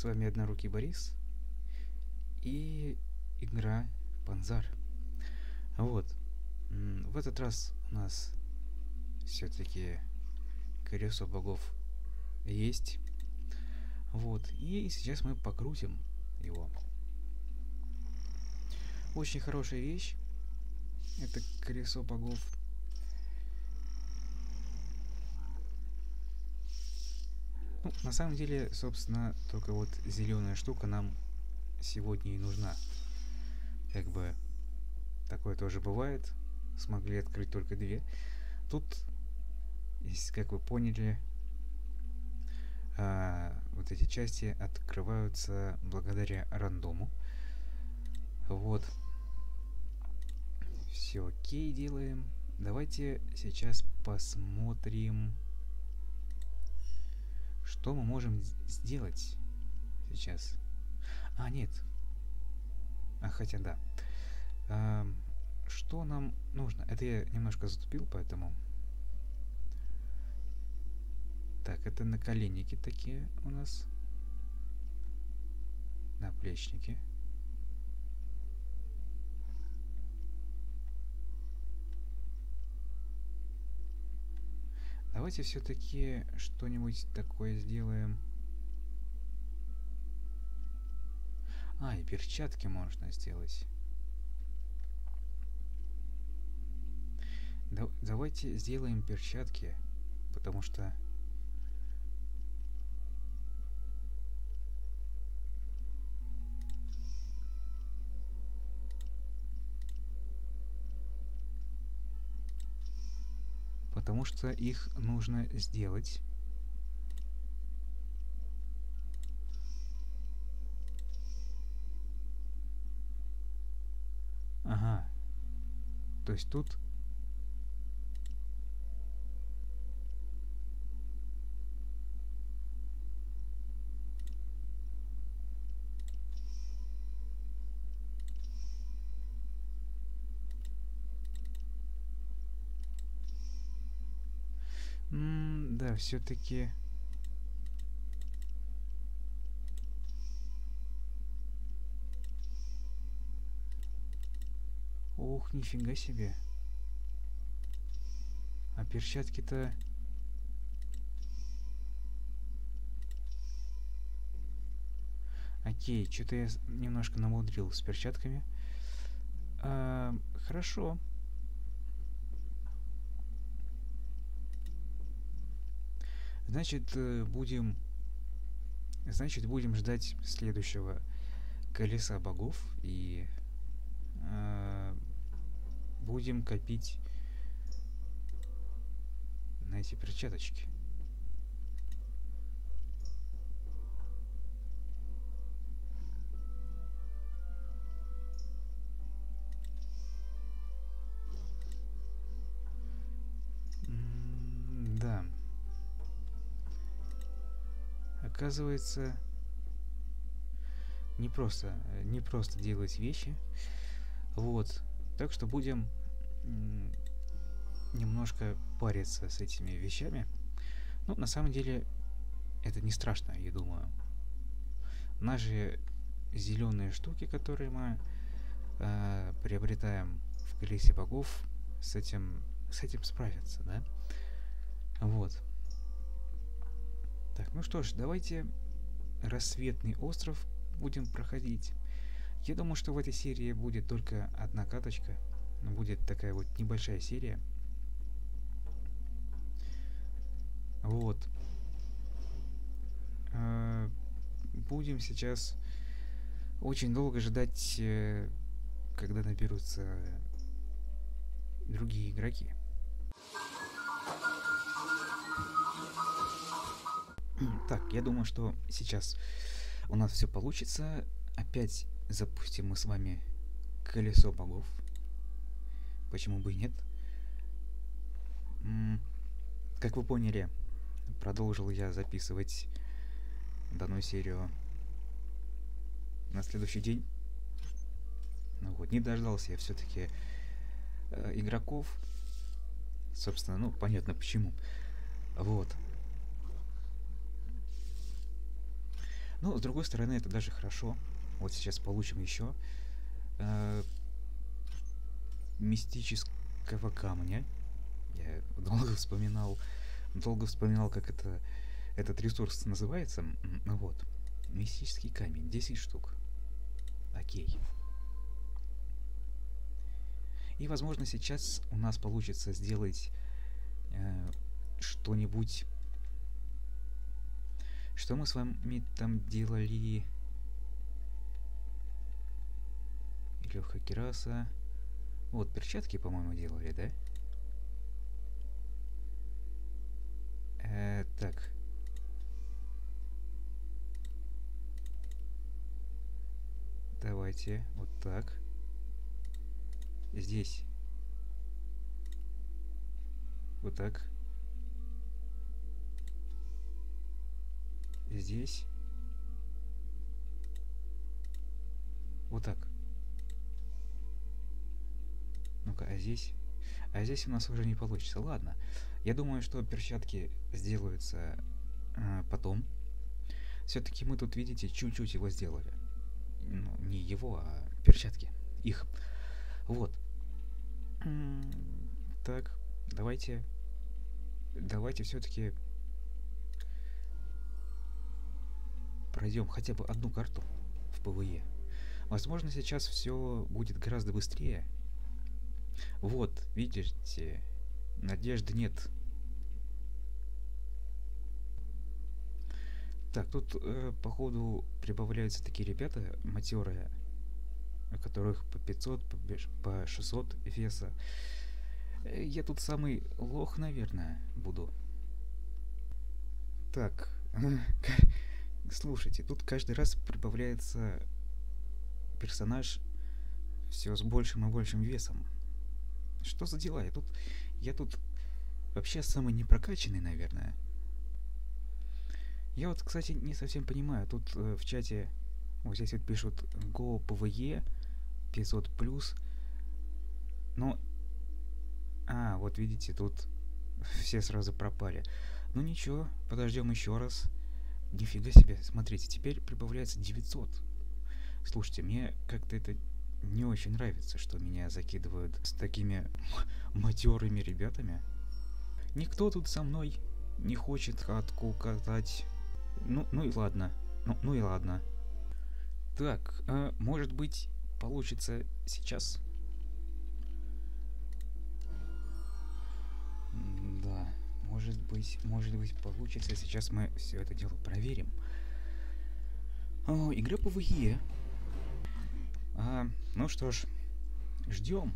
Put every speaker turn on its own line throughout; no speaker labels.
С вами Однорукий Борис и игра Панзар. Вот. В этот раз у нас все-таки колесо богов есть. Вот. И сейчас мы покрутим его. Очень хорошая вещь. Это колесо богов. Ну, на самом деле, собственно, только вот зеленая штука нам сегодня и нужна. Как бы такое тоже бывает. Смогли открыть только две. Тут, как вы поняли, вот эти части открываются благодаря рандому. Вот. Все окей делаем. Давайте сейчас посмотрим, что мы можем сделать сейчас. Нет. Хотя да. Что нам нужно? Это я немножко затупил, поэтому... Так, это наколенники такие у нас. Наплечники. Давайте все-таки что-нибудь такое сделаем. И перчатки можно сделать. Давайте сделаем перчатки, потому что... Потому что их нужно сделать. То есть тут... Да, все-таки... Ух, нифига себе. А перчатки-то... Окей, что-то я немножко намудрил с перчатками. Хорошо. Значит, будем ждать следующего колеса богов и будем копить на эти перчаточки. Да. Оказывается, не просто делать вещи. Вот. Так что будем немножко париться с этими вещами. Ну, на самом деле, это не страшно, я думаю. Наши зеленые штуки, которые мы приобретаем в колесе богов, с этим справятся, да? Вот. Так, ну что ж, давайте рассветный остров будем проходить. Я думаю, что в этой серии будет только одна каточка. Будет такая вот небольшая серия. Вот. Будем сейчас очень долго ждать, когда наберутся другие игроки. Так, я думаю, что сейчас у нас все получится. Опять запустим мы с вами колесо богов. Почему бы и нет? Как вы поняли, продолжил я записывать данную серию на следующий день. Ну вот, не дождался я все-таки игроков. Собственно, ну, понятно почему. Вот. Но, с другой стороны, это даже хорошо. Вот сейчас получим еще мистического камня. Я долго вспоминал, как этот ресурс называется. Вот. Мистический камень. 10 штук. Окей. И, возможно, сейчас у нас получится сделать что-нибудь. Что мы с вами там делали? Легкая кераса. Вот, перчатки, по-моему, делали, да? Так. Давайте вот так. Здесь. Вот так. Здесь. Вот так. Ну-ка, а здесь? А здесь у нас уже не получится. Ладно. Я думаю, что перчатки сделаются потом. Все-таки мы тут, видите, чуть-чуть его сделали. Ну, не его, а перчатки. Их. Вот. Так, давайте все-таки пройдем хотя бы одну карту в ПВЕ. Возможно, сейчас все будет гораздо быстрее. Вот, видите, надежды нет. Так, тут, походу, прибавляются такие ребята матерые, у которых по 500, по 600 веса. Я тут самый лох, наверное, буду. Так, слушайте, тут каждый раз прибавляется персонаж все с большим и большим весом. Что за дела? Я тут вообще самый непрокачанный, наверное. Я вот, кстати, не совсем понимаю. Тут в чате вот здесь вот пишут Go PvE 500+. Но... вот видите, тут все сразу пропали. Ну ничего, подождем еще раз. Нифига себе, смотрите, теперь прибавляется 900. Слушайте, мне как-то это не очень нравится, что меня закидывают с такими матерыми ребятами. Никто тут со мной не хочет катку катать. Ну и ладно. Ну и ладно. Так, может быть, получится сейчас? Да, может быть, получится. Сейчас мы все это дело проверим. Игра PvE. Ну что ж, ждем.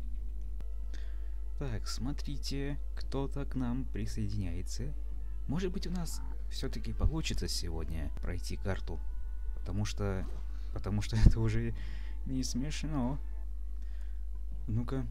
Так, смотрите, кто-то к нам присоединяется. Может быть, у нас все-таки получится сегодня пройти карту, потому что это уже не смешно. Ну-ка.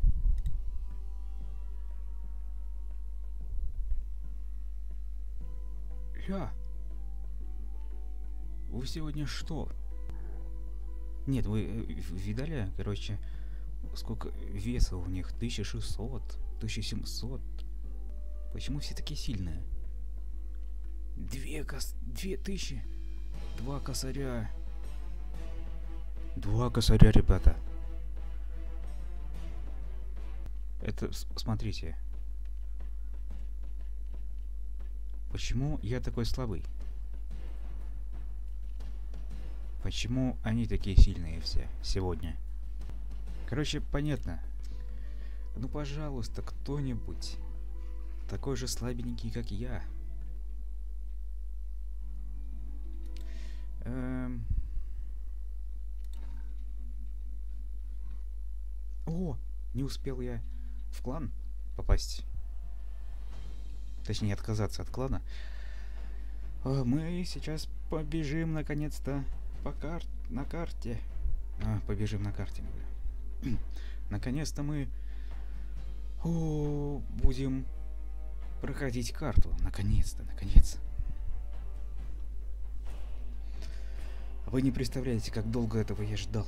Вы сегодня что? Нет, вы видали, короче, сколько веса у них? 1600, 1700. Почему все такие сильные? 2000. 2 косаря. 2 косаря, ребята. Это, смотрите. Почему я такой слабый? Почему они такие сильные все сегодня? Короче, понятно. Ну, пожалуйста, кто-нибудь такой же слабенький, как я. О, не успел я в клан попасть. Точнее, отказаться от клана. Мы сейчас побежим наконец-то на карте. Побежим на карте, говорю. Наконец-то мы будем проходить карту. Наконец-то. Вы не представляете, как долго этого я ждал.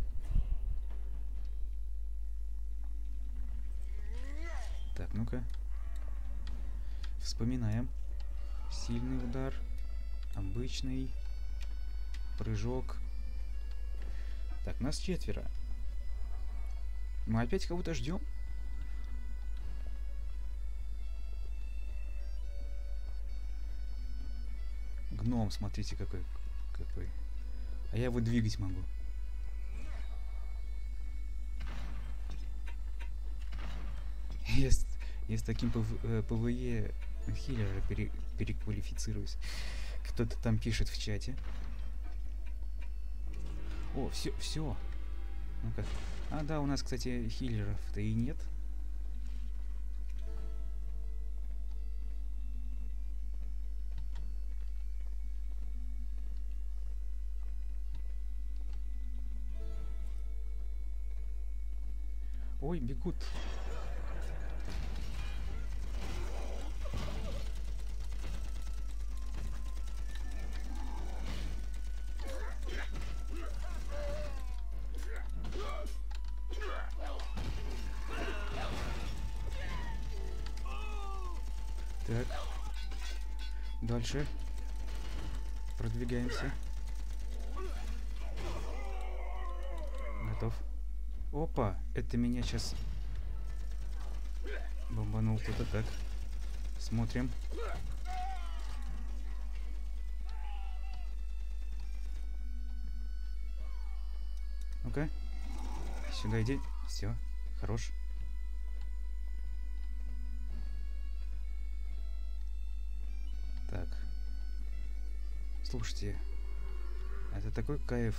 Так, ну-ка. Вспоминаем. Сильный удар. Обычный. Прыжок. Так, нас 4. Мы опять кого-то ждем? Гном, смотрите, какой. А я его двигать могу. Я с таким ПВЕ хиллера переквалифицируюсь. Кто-то там пишет в чате. О, все. Ну-ка. А, да, у нас, кстати, хиллеров-то и нет. Ой, бегут. Так. Дальше. Продвигаемся. Готов. Опа, это меня сейчас бомбанул кто-то. Так. Смотрим. Ну-ка. Сюда иди. Все. Хорош. Так. Слушайте. Это такой кайф.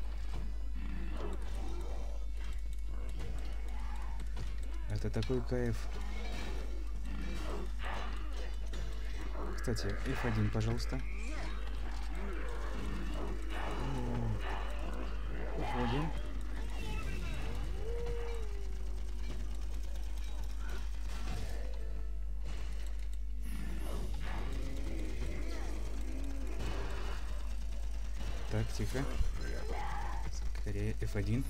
Это такой кайф. Кстати, F1, пожалуйста. Уходим. Так, тихо. Скорее F1.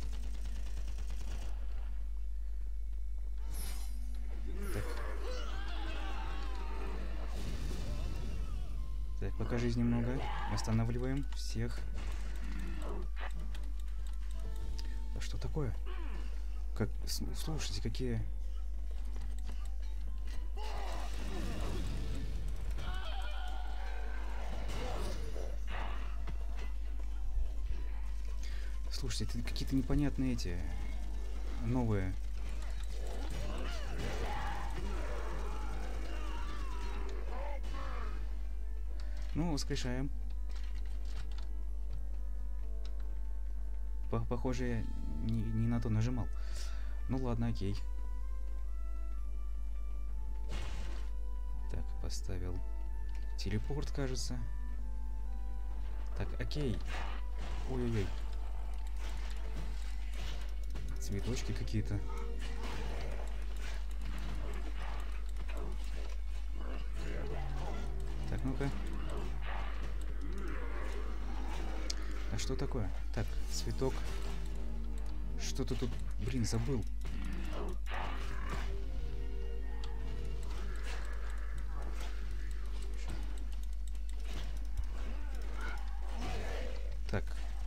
Так, пока жизни много. Останавливаем всех. А что такое? Как, слушайте, какие... Слушайте, это какие-то непонятные эти... Новые... Ну, воскрешаем. Похоже, я не на то нажимал. Ну ладно, окей. Так, поставил телепорт, кажется. Так, окей. Ой-ой-ой. Цветочки какие-то. Так, ну-ка. А что такое? Так, цветок. Что-то тут, блин, забыл. Так.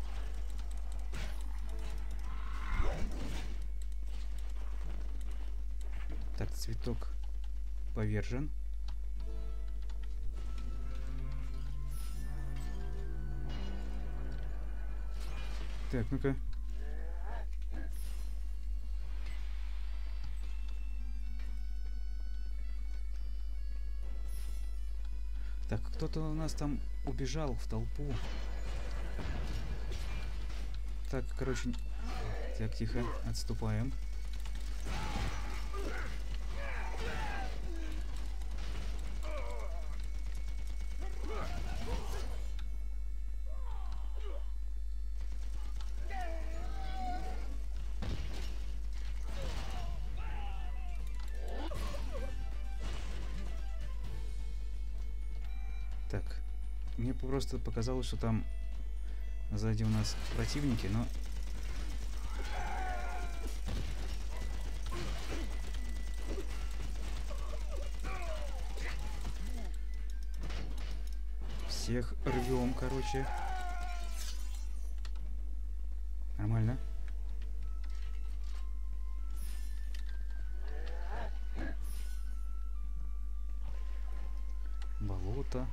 Так, цветок повержен. Так, ну-ка. Так, кто-то у нас там убежал в толпу. Так, короче... Так, тихо, отступаем. Так, мне просто показалось, что там сзади у нас противники, но... Всех рвем, короче. что-то.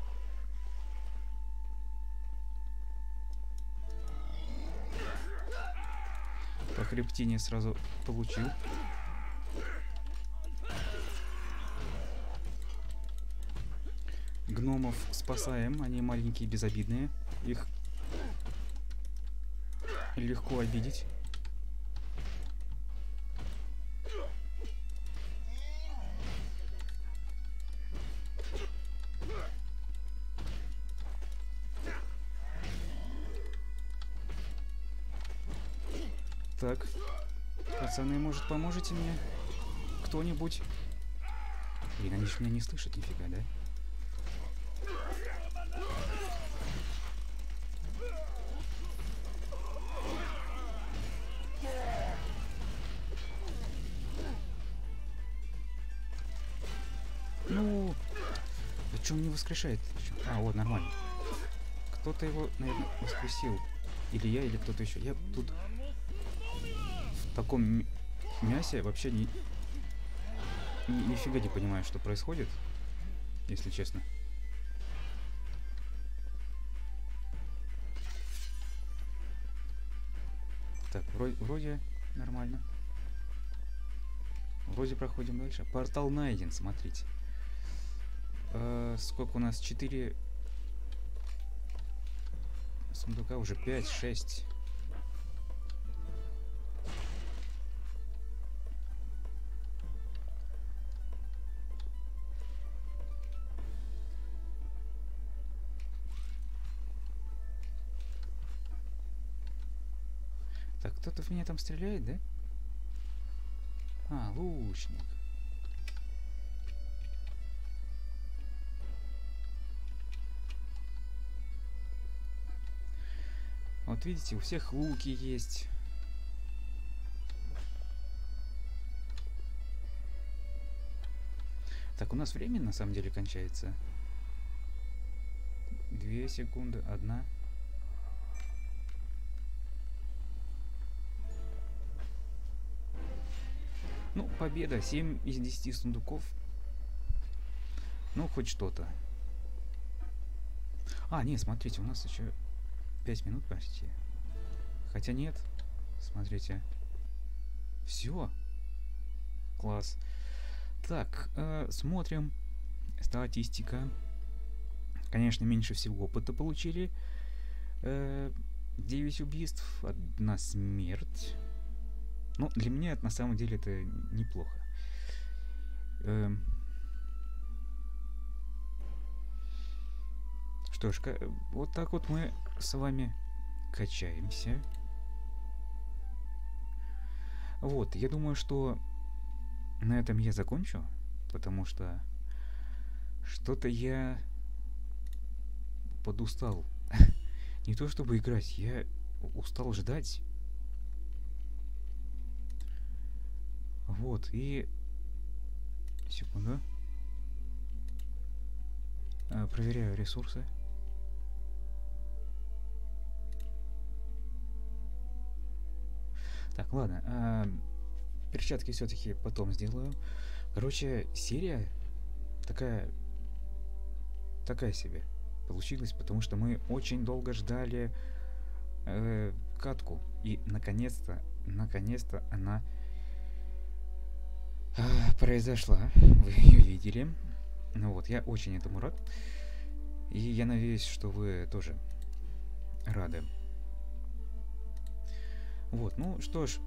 По хребтине сразу получил. Гномов спасаем, они маленькие, безобидные. Их легко обидеть. Так, пацаны, может, поможете мне? Кто-нибудь? Блин, они же меня не слышат нифига, да? Ну, а чё он не воскрешает? А, вот, нормально. Кто-то его, наверное, воскресил. Или я, или кто-то еще. Я тут в таком мясе вообще нифига не понимаю, что происходит, если честно. Так, вроде нормально. Вроде проходим дальше. Портал найден, смотрите. Сколько у нас? 4 сундука, уже 5, 6. Так, кто-то в меня там стреляет, да? А, лучник. Вот видите, у всех луки есть. Так, у нас время на самом деле кончается. 2 секунды, 1. Ну, победа. 7 из 10 сундуков. Ну, хоть что-то. А, нет, смотрите, у нас еще 5 минут почти. Хотя нет. Смотрите. Все. Класс. Так, смотрим. Статистика. Конечно, меньше всего опыта получили. 9 убийств, 1 смерть. Ну, для меня это, на самом деле это неплохо. Что ж, вот так вот мы с вами качаемся. Вот, я думаю, что на этом я закончу, потому что что-то я подустал. Не то чтобы играть, я устал ждать. Вот, и... Секунду. Проверяю ресурсы. Так, ладно. Перчатки все-таки потом сделаю. Короче, серия такая себе получилась, потому что мы очень долго ждали катку. И наконец-то она произошла. Вы ее видели. Ну вот, я очень этому рад. И я надеюсь, что вы тоже рады. Вот, ну что ж,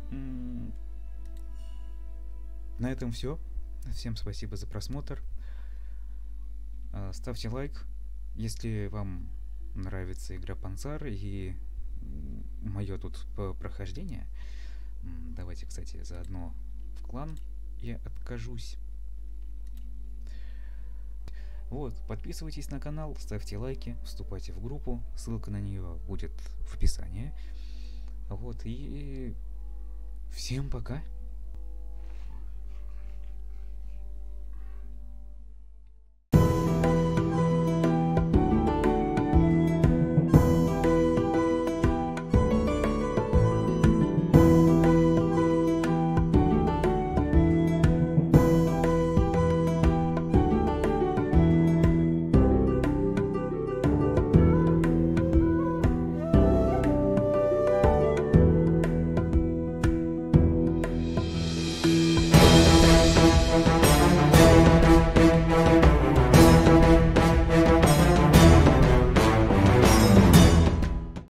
на этом все. Всем спасибо за просмотр. Ставьте лайк, если вам нравится игра Панцар и мое тут прохождение. Давайте, кстати, заодно в клан я откажусь. Вот, подписывайтесь на канал, ставьте лайки, вступайте в группу, ссылка на нее будет в описании. Вот, и всем пока.